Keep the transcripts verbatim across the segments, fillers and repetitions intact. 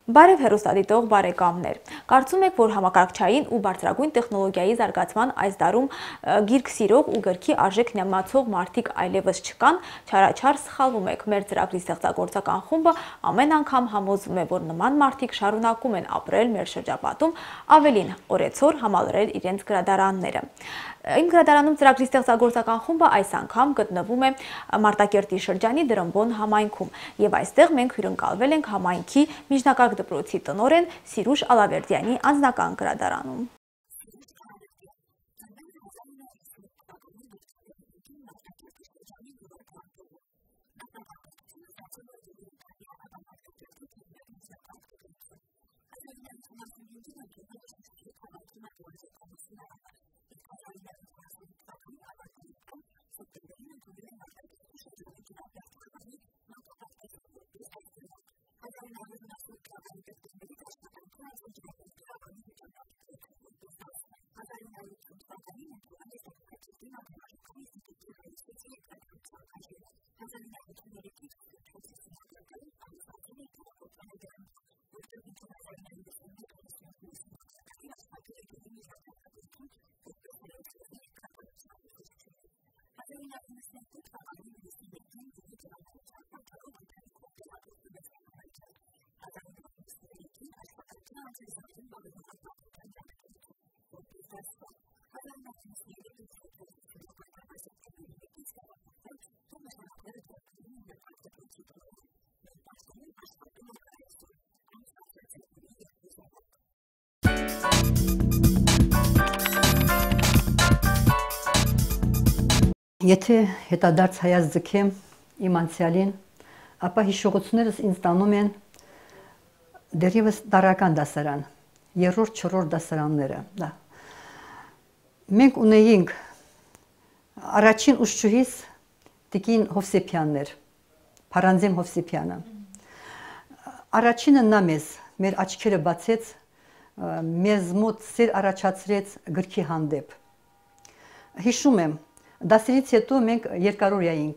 Բարև հեռուստադիտող բարեկամներ, կարծում եք, որ համակարգչային ու բարձրագույն տեխնոլոգիայի զարգացման այս դարում գիրք սիրող ու գրքի արժեք նմացող մարդիկ այլևս չկան, չարաչար սխալվում եք, մեր ծրագրի ստեղծագործական խումբը ամեն անգամ համոզվում է, որ նման մարդիկ շարունակում են ապրել մեր շրջապատում, ավելին օրեցօր համալրել իրենց գրադարանները։ Իմ գրադարանում ծրագրի ստեղծագործական խումբը այս անգամ գտնվում է Մարտակերտի շրջանի Դրամբոն համայնքում եւ այստեղ մենք հյուրընկալվել ենք համայնքի միջնակարգ դպրոցի տնօրեն Սիրուշ Ալավերդյանի անձնական գրադարանում։ Եթե հետադարձ հայաց ձգեմ իմ անցյալին, ապա հիշողություններս ինձ տանում են դեռևս տարրական դասարան, երրորդ, չորրորդ դասարանները։ Մենք ունեինք առաջին ուսուցչուհիս Տիկին Հովսեփյանն էր, Փարանձեմ Հովսեփյանը։ Առաջինը նա մեզ, մեր աչքերը բացեց, մեզ մոտ սեր առաջացրեց գրքի հանդեպ։ Հիշում եմ, դասերից հետո մենք երկարօրյա էինք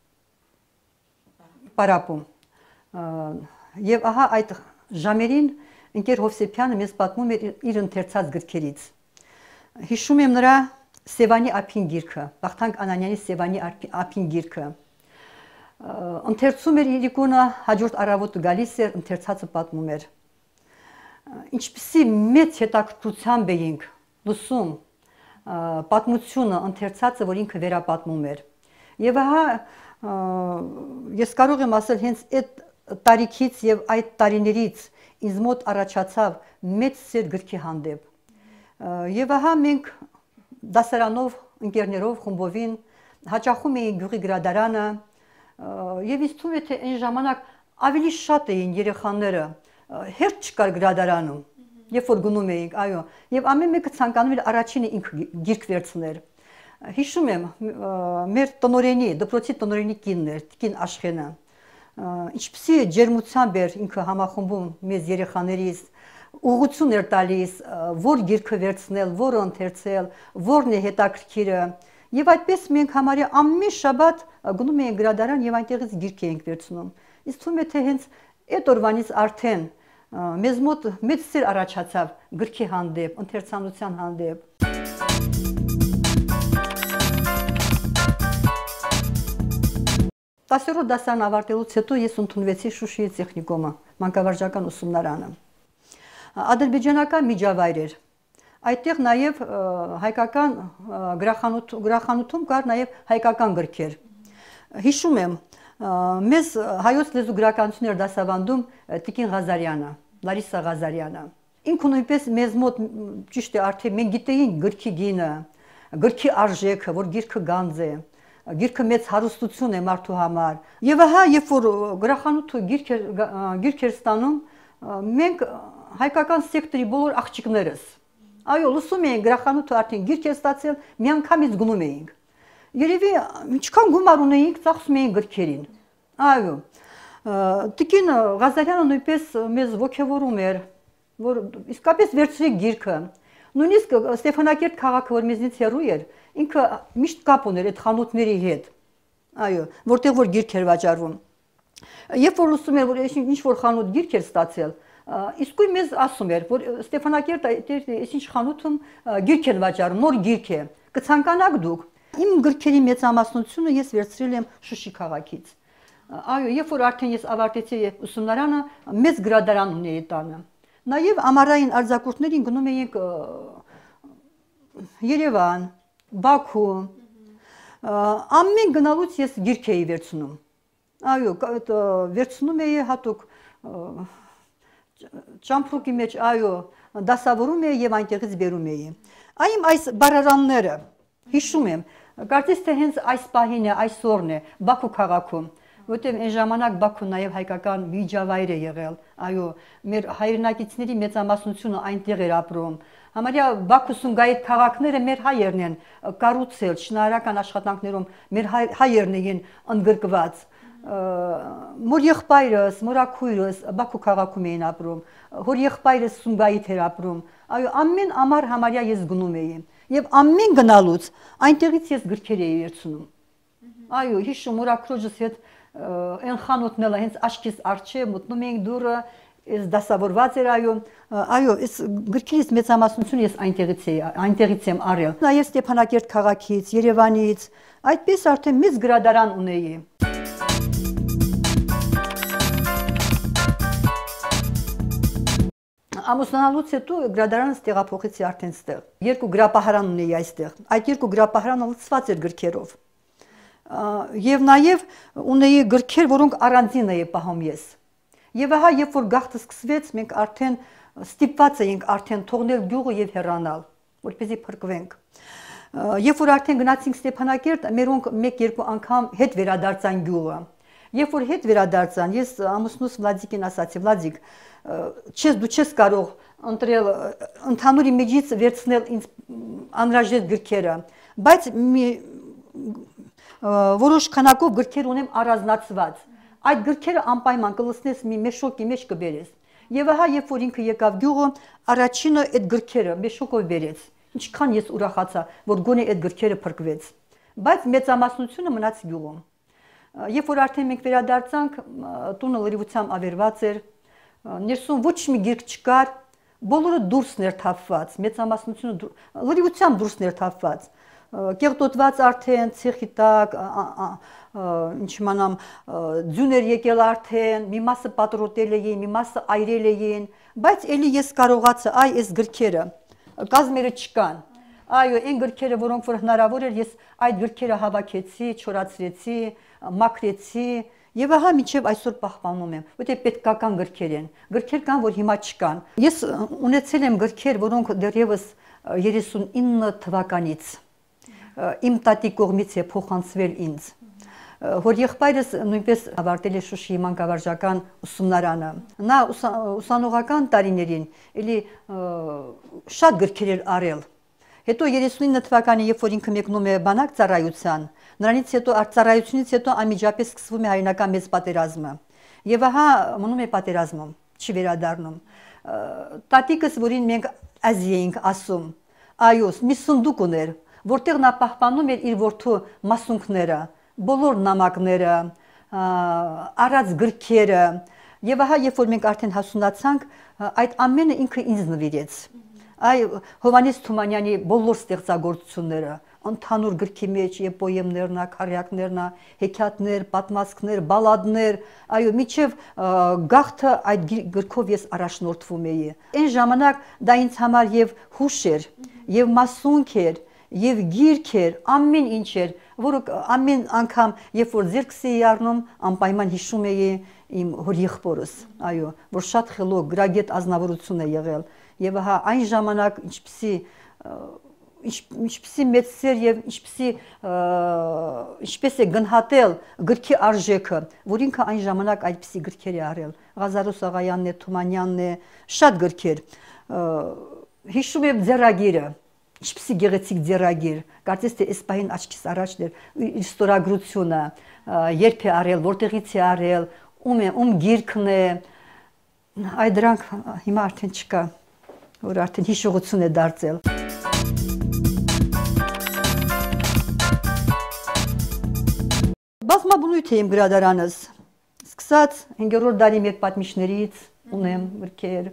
պարապում եւ ահա այդ ժամերին ընկեր Հովսեփյանը մեզ պատմում էր իր ընթերցած գրքերից։ Հիշում եմ նրա Սևանի ափին գիրքը, Վախթանգ Անանյանի Սևանի ափին գիրքը։ Ընթերցում էր իր իկոնը, հաջորդ առավոտը գալիս էր, ընթերցածը պատմում էր։ Ինչպիսի մեծ հետաքրքրությամբ էինք լսում պատմությունը, ընթերցածը, որ ինքը վերապատմում էր։ Եվ ահա ես կարող եմ ասել հենց այդ տարիքից եւ այդ տարիներից ինձ մոտ առաջացավ մեծ սեր գրքի հանդեպ։ Եվ ահա մենք դասարանով, ընկերներով, խումբովին հաճախում էինք գյուղի գրադարանը եւ ինձ թվում է թե այն ժամանակ ավելի շատ էին երեխաները, հերթ չկար գրադարանում։ Երբ որ գնում էինք, այո, եւ ամեն մեկը ցանկանում էր առաջինը ինքը գիրք վերցներ։ Հիշում եմ, մեր տնօրենի, դպրոցի տնօրենի կինն էր, Տիկին Աշխենը։ Ինչպիսի ջերմությամբ էր ինքը համախմբում մեզ երեխաներից, ուղղություն էր տալիս, որ գիրքը վերցնել, որը ընթերցել, որն է հետաքրքիրը։ Եվ այդպես մենք համարյա ամեն շաբաթ գնում էինք գրադարան եւ այնտեղից գիրք էինք վերցնում։ Ինձ թվում է թե հենց այդ օրվանից արդեն մեզ մոտ մեծ սեր առաջացավ գրքի հանդեպ, ընթերցանության հանդեպ։ Տասերորդ դասարան ավարտելուց հետո ես ընդունվեցի Շուշիի տեխնիկոմը, մանկավարժական ուսումնարանը։ Ադրբեջանական միջավայր էր։ Այդտեղ նաև հայկական գրախանութում կար նաև հայկական գրքեր։ Հիշում եմ, մեզ հայոց լեզու գրականություն էր դասավանդում Տիկին Ղազարյանը, Լարիսա Ղազարյանը։ Ինքը նույնպես մեզ մոտ ճիշտ է արդեն մենք գիտեինք գրքի գինը, գրքի արժեքը, որ գիրքը գանձ է, գիրքը մեծ հարստություն է մարդու համար։ Եվ ահա, երբ որ գրախանութը գիրք էր ստանում, մենք հայկական սեկտորի բոլոր աղջիկներս, այո, լսում էինք գրախանութը արդեն գիրք է ստացել, միանգամից գնում էինք։ Երևի ինչքան գումար ունեինք, ծախսում էինք գրքերին։ Այո, Տիկին Ղազարյանը նույնպես մեզ ոգևորում էր, որ իսկապես վերցրեք գիրքը։ Նույնիսկ Ստեփանակերտ քաղաքը, որ մեզնից հեռու էր, ինքը միշտ կապ ուներ այդ խանութների հետ։ Այո, որտեղ որ գիրք էր վաճառվում։ Երբ որ լսում էր, որ ինչ որ խանութ գիրք էր ստացել, Իսկույն մեզ ասում էր, որ Ստեփանակերտը այս ինչ խանութում գիրք են վաճառում, նոր գիրք է։ Կցանկանաք դուք։ Իմ գրքերի մեծամասնությունը ես վերցրել եմ Շուշի քաղաքից։ Այո, երբ որ արդեն ես ավարտեցի ուսումնարանը, մեծ գրադարան ունեի տանը։ Նաև ամառային արձակուրդներին գնում էինք Երևան, Բաքու։ Ամեն գնալուց ես գիրք էի վերցնում։ Այո, վերցնում էի հատուկ ճամփրուկի մեջ, այո, դասավորում էի եւ այնտեղից բերում էի։ Այմ այս բարարանները հիշում եմ, կարծես թե հենց այս պահին է, այսօրն է Բաքու քաղաքում, որտեղ այն ժամանակ Բաքուն նաեւ հայկական միջավայր է եղել, այո, մեր հայրենակիցների մեծամասնությունը այնտեղ էր ապրում։ Համարյա Բաքու Սումգայիթ քաղաքները մեր հայերն են կառուցել, շինարարական աշխատանքներում մեր հայերն էին ընդգրկված։ Մոր եղբայրս, մորաքույրս Բաքու քաղաքում էին ապրում, հոր եղբայրս Սումգայիթ էր ապրում։ Այո, ամեն ամառ համարյա ես գնում էի եւ ամեն գնալուց այնտեղից ես գրքեր էի վերցնում։ Այո, հիշում մորաքրոջս հետ այն խանութն էլ հենց աչքիս առջև մտնում էինք դուրը, ես դասավորված էր, այո, այո, այս գրքերից մեծամասնությունը ես այնտեղից էի, այնտեղից եմ արել։ Նաեւ Ստեփանակերտ քաղաքից, Երևանից, այդպես արդեն մեծ գրադարան ունեի։ Ամուսնանալուց հետո գրադարանս տեղափոխեցի արդեն ստեղ։ Երկու գրապահարան ունեի այստեղ։ Այդ երկու գրապահարանը լցված էր գրքերով։ Եվ նաև ունեի գրքեր, որոնք առանձին էի պահում ես։ Եվ ահա, երբ որ գաղթը սկսվեց, մենք արդեն ստիպված էինք արդեն թողնել գյուղը եւ հեռանալ, որպեսզի փրկվենք։ Երբ որ արդեն գնացինք Ստեփանակերտ, մերոնք մեկ-երկու անգամ հետ վերադարձան գյուղը։ Երբ որ հետ վերադարձան, ես ամուսնուս Վլադիկին ասացի, Վլադիկ, չես դու չես կարող ընտրել ընդհանուր իմիջից վերցնել ինձ անհրաժեշտ գրքերը, բայց մի որոշ քանակով գրքեր ունեմ առանձնացված։ Այդ գրքերը անպայման կլցնես մի մեշոկի մեջ կբերես։ Եվ ահա, երբ որ ինքը եկավ գյուղը, առաջինը այդ գրքերը մեշոկով բերեց։ Ինչքան ես ուրախացա, որ գոնե այդ գրքերը փրկվեց։ Բայց մեծամասնությունը մնաց գյուղում։ Երբ որ արդեն մենք վերադարձանք, տունը լրիվությամբ ավերված էր, ներսում ոչ մի գիրք չկար, բոլորը դուրս ներթափված, մեծամասնությունը լրիվությամբ դուրս ներթափված, կեղտոտված արդեն ցեխի տակ, ինչ իմանամ, ձյուն էր եկել արդեն, մի մասը պատրոտել էին, մի մասը այրել էին, բայց էլի ես կարողացա, այ այս գրքերը, կազմերը չկան։ Այո, այն գրքերը, որոնք որ հնարավոր էր, ես այդ գրքերը հավաքեցի, չորացրեցի, մաքրեցի եւ ահա մինչեւ այսօր պահպանում եմ, որտեղ պետքական գրքեր են։ Գրքեր կան, որ հիմա չկան։ Ես ունեցել եմ գրքեր, որոնք դեռևս երեսունինը թվականից իմ տատի կողմից է փոխանցվել ինձ։ Որ եղբայրս նույնպես ավարտել է Շուշիի մանկավարժական ուսումնարանը։ Նա ուսանողական տարիներին էլի շատ գրքեր էր արել։ Հետո երեսունինը թվականի, երբ որ ինքը մեկնում է բանակ ծառայության, նրանից հետո ծառայությունից հետո անմիջապես սկսվում է հայրենական մեծ պատերազմը։ Եվ ահա մնում է պատերազմում, չի վերադառնում։ Տատիկս, որին մենք ազի էինք ասում, այո, մի սնդուկ ուներ, որտեղ նա պահպանում էր իր որդու մասունքները, բոլոր նամակները, առած գրքերը։ Եվ ահա, երբ որ մենք արդեն հասունացանք, այդ ամենը ինքը ինձ նվիրեց։ Այ Հովհաննես Թումանյանի բոլոր ստեղծագործությունները, ընդհանուր գրքի մեջ եւ պոեմներն, քարյակներն, հեքիաթներ, պատմվածքներ, բալադներ, այո, միջև գաղթը այդ գրքով ես առաջնորդվում էի։ Այն ժամանակ դա ինձ համար եւ հուշ էր, եւ մասունք էր, եւ գիրք էր, ամեն ինչ էր, որը ամեն անգամ, երբ որ ձեռքս էի առնում, անպայման հիշում էի իմ հոր եղբորս, այո, որ շատ խելոք գրագետ ազնվորություն է եղել։ Եվ ահա այն ժամանակ ինչպիսի ինչպիսի մեծ սեր եւ ինչպիսի ինչպես է գնահատել գրքի արժեքը, որ ինքը այն ժամանակ այդպիսի գրքեր է արել։ Ղազարոս Աղայանն է, Թումանյանն է, շատ գրքեր։ Հիշում եմ ձեռագիրը, ինչպիսի գեղեցիկ ձեռագիր, կարծես թե այս պահին աչքիս առաջն էր իր ստորագրությունը, երբ է արել, որտեղից է արել, ում է, ում գիրքն է։ Այդ դրանք հիմա արդեն չկա, որ արդեն հիշողություն է դարձել։ Բազմաբնույթ է իմ գրադարանս, սկսած հինգերորդ դարի մեր պատմիչներից, ունեմ գրքեր։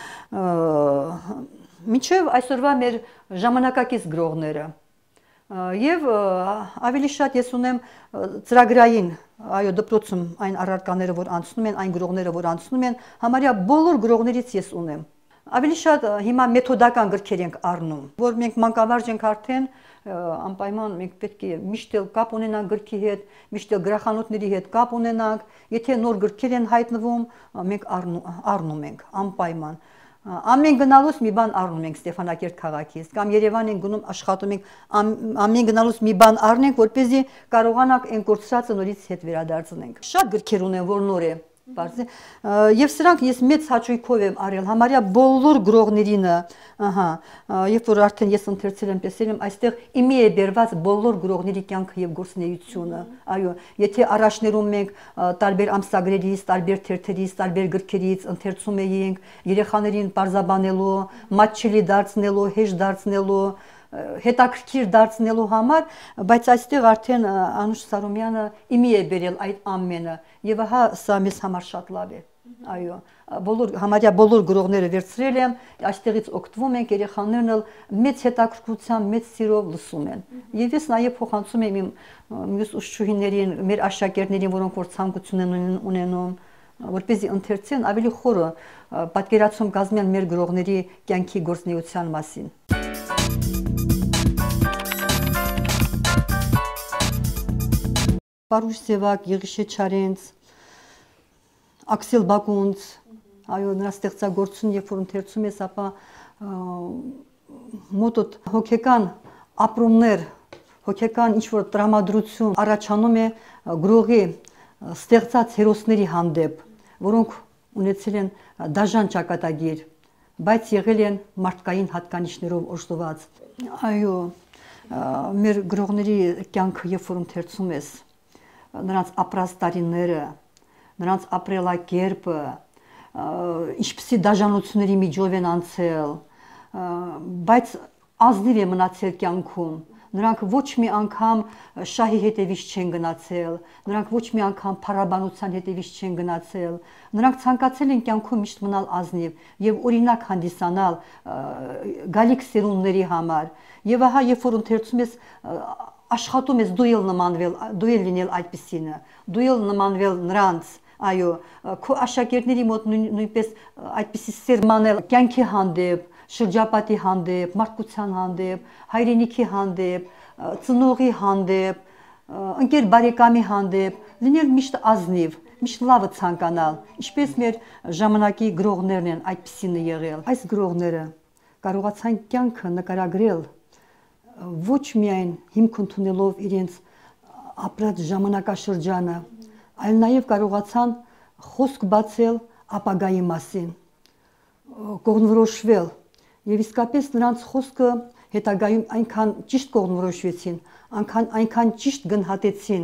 Մինչև այսօրվա մեր ժամանակակից գրողները եւ ավելի շատ ես ունեմ ծրագրային այո դպրոցում այն առարկաները որ անցնում են այն գրողները որ անցնում են համարյա բոլոր գրողներից ես ունեմ ավելի շատ հիմա մեթոդական գրքեր ենք առնում որ մենք մանկավարժ ենք արդեն անպայման մենք պետք է միշտ էլ կապ ունենանք գրքի հետ միշտ էլ գրախանութների հետ կապ ունենանք եթե նոր գրքեր են հայտնվում մենք առնում ենք անպայման Ամեն գնալուց մի բան առնում ենք Ստեփանակերտ քաղաքից կամ Երևան են գնում աշխատում ենք ամեն գնալուց մի բան առնենք որպեսզի կարողանանք այն կորցրածը նորից հետ վերադարձնենք Շատ գրքեր ունեմ որ նոր է Բարձ եւ սրանք ես մեծ հաճույքով եմ արել համարյա բոլոր գրողներին ահա երբ որ արդեն ես ընթերցել եմ տեսել եմ այստեղ իմի է բերված բոլոր գրողների կյանքը եւ գործունեությունը այո եթե առաջներում մենք տարբեր ամսագրերից տարբեր թերթերից տարբեր գրքերից ընթերցում էինք երեխաներին պարզաբանելու մատչելի դարձնելու հեշտ դարձնելու հետաքրքիր դարձնելու համար, բայց այստեղ արդեն Անուշ Սարոմյանը իմի է բերել այդ ամենը եւ ահա սա մեզ համար շատ լավ է։ Այո, բոլոր համարյա բոլոր գրողները վերցրել եմ, այստեղից օգտվում ենք, երեխաներն էլ մեծ հետաքրքրությամբ, մեծ սիրով լսում են։ Եվ ես նաեւ փոխանցում եմ իմ մյուս ուսուցչուհիներին, մեր աշակերտներին, որոնք որ ցանկություն են ունենում, որպեսզի ընթերցեն ավելի խորը պատկերացում կազմեն մեր գրողների կյանքի գործունեության մասին։ Պարուշ Սևակ, Եղիշե Չարենց, Աքսել Բակունց, այո, նրա ստեղծագործություն, երբ որ ընթերցում ես, ապա մոտդ հոգեկան ապրումներ, հոգեկան ինչ-որ տրամադրություն առաջանում է գրողի ստեղծած հերոսների հանդեպ, որոնք ունեցել են դաժան ճակատագիր, բայց եղել են մարդկային հատկանիշներով օժտված։ Այո, մեր գրողների կյանքը, երբ որ ընթերցում ես, նրանց ապրած տարիները, նրանց ապրելակերպը, ինչպիսի դաժանությունների միջով են անցել, բայց ազնիվ է մնացել կյանքում, նրանք ոչ մի անգամ շահի հետևից չեն գնացել, նրանք ոչ մի անգամ փառաբանության հետևից չեն գնացել, նրանք ցանկացել են կյանքում միշտ մնալ ազնիվ եւ օրինակ հանդիսանալ գալիք սերունդների համար։ Եվ ահա երբ որ ընթերցում ես աշխատում ես դու ել նմանվել, դու ել լինել այդպիսինը, դու ել նմանվել նրանց, այո, քո աշակերտների մոտ նույնպես այդպիսի սերմանել կյանքի հանդեպ, շրջապատի հանդեպ, մարդկության հանդեպ, հայրենիքի հանդեպ, ծնողի հանդեպ, ընկեր բարեկամի հանդեպ, լինել միշտ ազնիվ, միշտ լավը ցանկանալ, ինչպես մեր ժամանակի գրողներն են այդպիսինը եղել։ Այս գրողները կարողացան կյանքը նկարագրել ոչ միայն հիմք ընդունելով իրենց ապրած ժամանակաշրջանը, այլ նաև կարողացան խոսք բացել ապագայի մասին, կողմնորոշվել եւ իսկապես նրանց խոսքը հետագայում այնքան ճիշտ կողմնորոշվեցին, այնքան այնքան ճիշտ գնահատեցին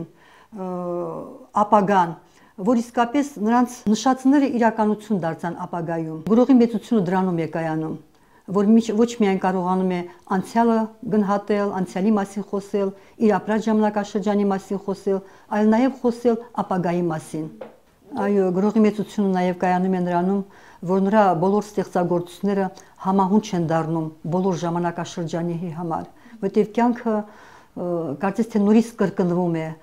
ապագան, որ իսկապես նրանց նշածները իրականություն դարձան ապագայում։ Գրողի մեծությունը դրանում է կայանում, որ ոչ միայն կարողանում է անցյալը գնահատել, անցյալի մասին խոսել, իր ապրած ժամանակաշրջանի մասին խոսել, այլ նաև խոսել ապագայի մասին։ Այո, գրողի մեծությունը նաև կայանում է նրանում, որ նրա բոլոր ստեղծագործությունները համահունչ են դառնում բոլոր ժամանակաշրջանի համար, որտեղ կյանքը կարծես թե նորից կրկնվում է։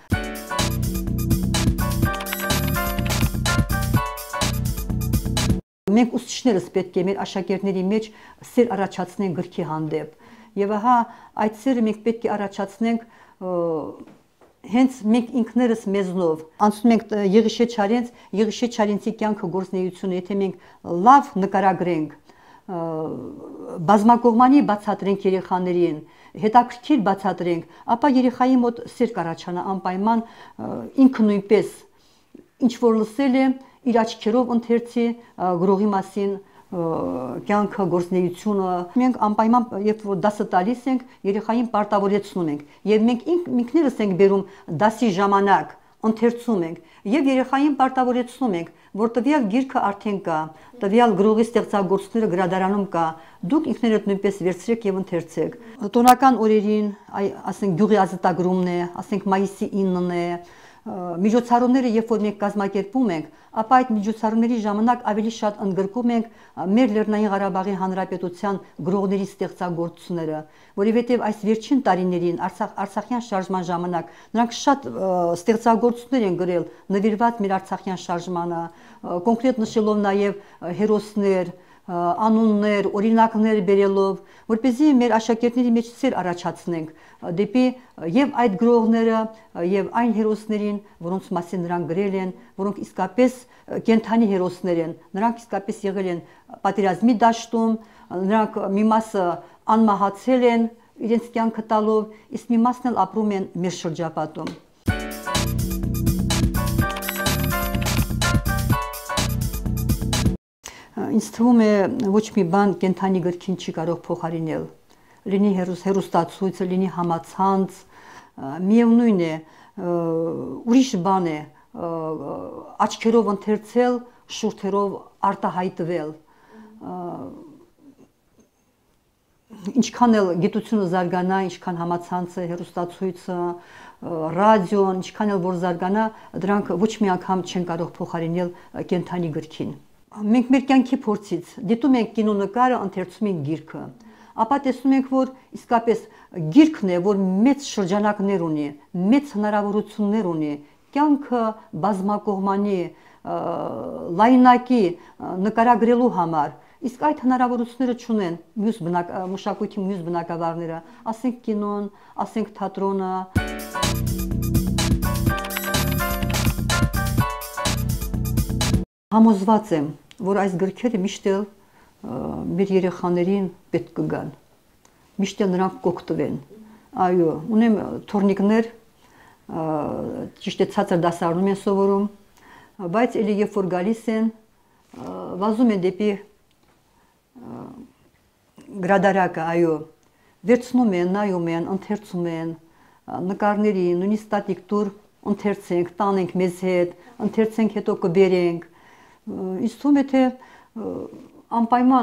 Մենք ուսուցիչներս պետք է մեր աշակերտների մեջ սեր առաջացնենք գրքի հանդեպ։ Եվ ահա այդ սերը մենք պետք է առաջացնենք հենց մենք ինքներս մեզնով։ Անցնում ենք Եղիշե Չարենց, Եղիշե Չարենցի կյանքը գործունեությունը, եթե մենք լավ նկարագրենք, բազմակողմանի բացատրենք երեխաներին, հետաքրքիր բացատրենք, ապա երեխայի մոտ սեր կառաջանա անպայման ինքը նույնպես ինչ որ լսել է իր աչքերով ընթերցի գրողի մասին կյանքը գործունեությունը մենք անպայման երբ որ դասը տալիս ենք երեխային պարտավորեցնում ենք եւ մենք ինքներս ենք բերում դասի ժամանակ ընթերցում ենք եւ երեխային պարտավորեցնում ենք որ տվյալ գիրքը արդեն կա տվյալ գրողի ստեղծագործությունները գրադարանում կա դուք ինքներդ նույնպես վերցրեք եւ ընթերցեք տոնական օրերին ասենք գյուղի ազատագրումն է ասենք մայիսի իննն է միջոցառումները, երբ որ մենք կազմակերպում ենք, ապա այդ միջոցառումների ժամանակ ավելի շատ ընդգրկում ենք մեր Լեռնային Ղարաբաղի Հանրապետության գրողների ստեղծագործությունները, որովհետև այս վերջին տարիներին Արցախ Արցախյան շարժման ժամանակ նրանք շատ ստեղծագործություններ են գրել նվիրված մեր Արցախյան շարժմանը, կոնկրետ նշելով նաև հերոսներ, անուններ, օրինակներ բերելով, որպեսզի մեր աշակերտների մեջ սեր առաջացնենք դեպի եւ այդ գրողները եւ այն հերոսներին, որոնց մասին նրանք գրել են, որոնք իսկապես կենթանի հերոսներ են, նրանք իսկապես եղել են պատերազմի դաշտում, նրանք մի մասը անմահացել են իրենց կյանքը տալով, իսկ մի մասն էլ ապրում են մեր շրջապատում։ Ինձ թվում է ոչ մի բան կենթանի գրքին չի կարող փոխարինել, լինի հերոստացույցը, լինի համացանց, միևնույն է, ուրիշ բան է աչքերով ընթերցել, շուրթերով արտահայտվել, ինչքան էլ գիտությունը զարգանա, ինչքան համացանցը, հերոստացույցը, ռադիոն, ինչքան էլ որ զարգանա, դրանք ոչ մի անգամ չեն կարող փոխարինել կենթանի գրքին։ Մենք մեր կյանքի փորձից դիտում ենք կինոնկարը, ընթերցում ենք գիրքը, ապա տեսնում ենք, որ իսկապես գիրքն է, որ մեծ շրջանակներ ունի, մեծ հնարավորություններ ունի, կյանքը բազմակողմանի, լայնակի նկարագրելու համար, իսկ այդ հնարավորությունները չունեն մյուս մշակույթի մյուս բնակավարները, ասենք կինոն, ասենք թատրոնը։ Համոզված եմ, որ այս գրքերը միշտ էլ մեր երեխաներին պետք կգան, միշտ էլ նրանք կօգտվեն։ Այո, ունեմ թորնիկներ, ճիշտ է ցածր դասարանում են սովորում, բայց էլի երբ որ գալիս են, վազում են դեպի գրադարակը, այո, վերցնում են, նայում են, ընթերցում են, նկարների, նույնիսկ ստատիկ տուր ընթերցենք, տանենք մեզ հետ, ընթերցենք, հետո կբերենք։ Ինձ թվում է, թե անպայման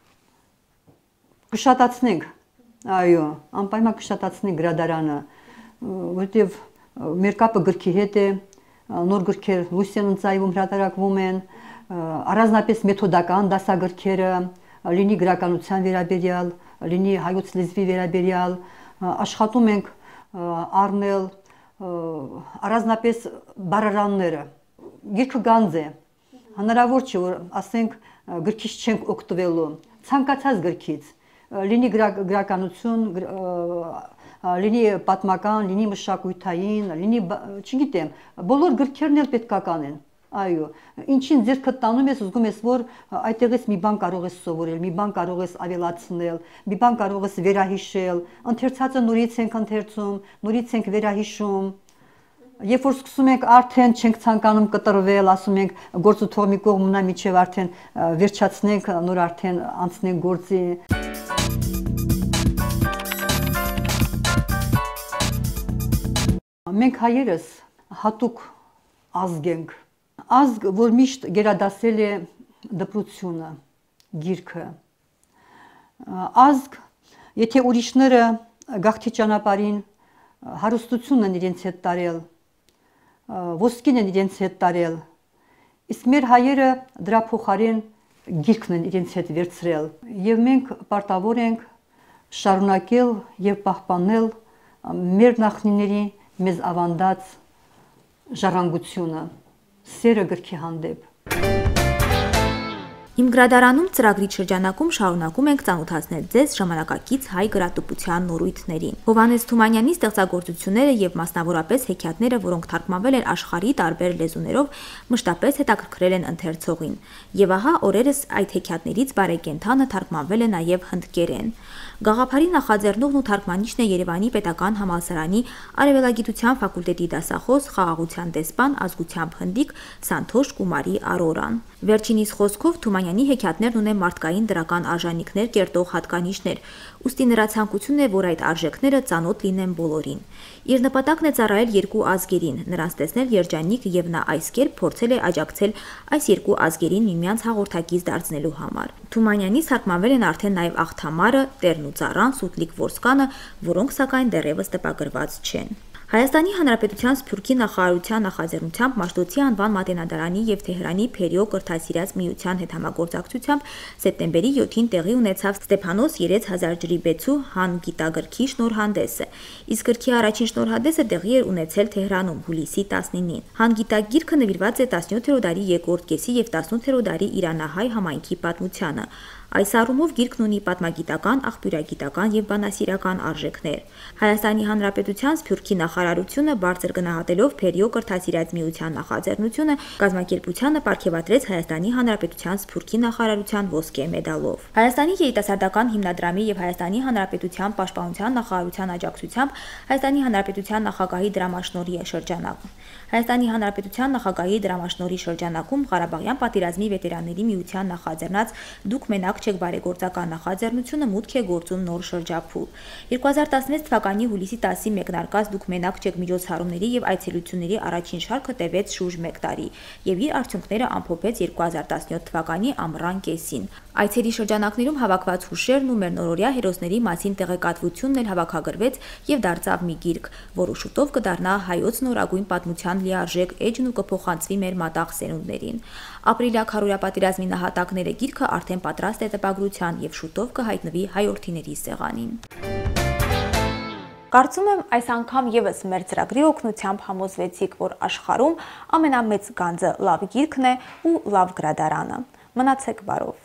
կշատացնենք, այո, անպայման կշատացնենք գրադարանը, որտև մեր կապը գրքի հետ է, նոր գրքեր լույս են ընծայվում, հրատարակվում են, առանձնապես մեթոդական դասագրքերը, լինի գրականության վերաբերյալ, լինի հայոց լեզվի վերաբերյալ, աշխատում ենք առնել առանձնապես բառարանները, գիրքը գանձ է, հնարավոր չէ, որ ասենք գրքից չենք օգտվելու, ցանկացած գրքից, լինի գրականություն, լինի պատմական, լինի մշակութային, լինի, չգիտեմ, բոլոր գրքերն էլ պետքական են, այո, ինչին ձեռքդ տանում ես, զգում ես, որ այդտեղից մի բան կարող ես սովորել, մի բան կարող ես ավելացնել, մի բան կարող ես վերահիշել, ընթերցածը նորից ենք ընթերցում, նորից ենք վերահիշում։ Երբ որ սկսում ենք արդեն չենք ցանկանում կտրվել, ասում ենք գործը թող մի կողմ մնա, միջև արդեն վերջացնենք, նոր արդեն անցնենք գործի։ Մենք հայերս հատուկ ազգ ենք, ազգ, որ միշտ գերադասել է դպրությունը, գիրքը, ազգ, եթե ուրիշները գաղթի ճանապարհին հարստությունն են իրենց հետ տարել, ոսկին են իրենց հետ տարել, իսկ մեր հայերը դրա փոխարեն գիրքն են իրենց հետ վերցրել, եւ մենք պարտավոր ենք շարունակել եւ պահպանել մեր նախնիների մեզ ավանդած ժառանգությունը, սերը գրքի հանդեպ։ Իմ գրադարանում ծրագրի շրջանակում շարունակում ենք ծանոթացնել ձեզ ժամանակակից հայ գրատպության նորույթներին։ Հովհաննես Թումանյանի ստեղծագործությունները եւ մասնավորապես հեքիաթները, որոնք թարգմանվել են աշխարհի տարբեր լեզուներով, մշտապես հետաքրքրել են ընթերցողին։ Եվ ահա օրերս այդ հեքիաթներից բարեկենթանը թարգմանվել է նաեւ հնդկերեն։ Գաղափարի նախաձեռնողն ու թարգմանիչն է Երևանի Պետական համալսարանի Արևելագիտության ֆակուլտետի դասախոս, խաղաղության դեսպան, ազգությամբ հնդիկ Սանթոշ Կումարի Արորան։ Վերջինիս խոսքով Թումանյանի հեքիաթներն ունեն մարդկային դրական արժանինքներ կերտող հատկանիշներ, ուստի նրա ցանկությունն է, որ այդ արժեքները ծանոթ լինեն բոլորին։ Իր նպատակն է ծառայել երկու ազգերին, նրանց տեսնել երջանիկ եւ նա այս կերպ փորձել է աջակցել այս երկու ազգերին միմյանց հաղորդակից դարձնելու համար։ Թումանյանից թարգմանվել են արդեն նաեւ Աղթամարը, Տերն ու ծառան, Սուտլիկ Որսկանը, որոնք սակայն դեռևս տպագրված չեն։ Հայաստանի Հանրապետության Սփյուռքի նախարարության նախաձեռնությամբ Մաշտոցի անվան մատենադարանի եւ Թեհրանի Փերիո կրթասիրած միության հետ համագործակցությամբ սեպտեմբերի յոթին տեղի ունեցավ Ստեփանոս երեք հազար ջրի բեցու հանգիտագրքի շնորհանդեսը, իսկ գրքի առաջին շնորհանդեսը տեղի էր ունեցել Թեհրանում հուլիսի տասնինին։ Հանգիտագիրքը նվիրված է տասնյոթերորդ դարի երկրորդ կեսի եւ տասնութերորդ դարի իրանահայ համայնքի պատմությանը։ Այս առումով գիրքն ունի պատմագիտական, աղբյուրագիտական եւ բանասիրական արժեքներ։ Հայաստանի Հանրապետության Սփյուռքի նախարարությունը բարձր գնահատելով Փերիո կրթասիրած միության նախաձեռնությունը կազմակերպությանը պարգևատրեց Հայաստանի Հանրապետության Սփյուռքի նախարարության ոսկե մեդալով։ Հայաստանի երիտասարդական հիմնադրամի եւ Հայաստանի Հանրապետության պաշտպանության նախարարության աջակցությամբ Հայաստանի Հանրապետության նախագահի դրամաշնորհի շրջանակ Հայաստանի Հանրապետության նախագահի դրամաշնորհի շրջանակում Ղարաբաղյան պատերազմի վետերանների միության նախաձեռնած «Դուք մենակ չեք» բարեգործական նախաձեռնությունը մուտք է գործում նոր շրջափուլ։ երկու հազար տասնվեց թվականի հուլիսի տասի մեկնարկած «Դուք մենակ չեք» միջոցառումների եւ այցելությունների առաջին շարքը տևեց շուրջ մեկ տարի եւ իր արդյունքները ամփոփեց երկու հազար տասնյոթ թվականի ամռան կեսին։ Այցերի շրջանակներում հավաքված հուշերն ու մեր նորօրյա հերոսների մասին տեղեկատվությունն էլ հավաքագրվեց եւ դարձավ մի գիրք, որը շուտով կդառնա հայոց նորագույն պատմության լիարժեք էջն ու կփոխանցվի մեր մատաղ սերունդներին։ Ապրիլյա քարորյա պատերազմի նահատակները գիրքը արդեն պատրաստ է տպագրության եւ շուտով կհայտնվի հայրենիների սեղանին։ Կարծում եմ այս անգամ եւս մեր ծրագրի օգնությամբ համոզվեցիք, որ աշխարհում ամենամեծ գանձը լավ գիրքն է ու լավ գրադարանը։ Մնացեք բարով։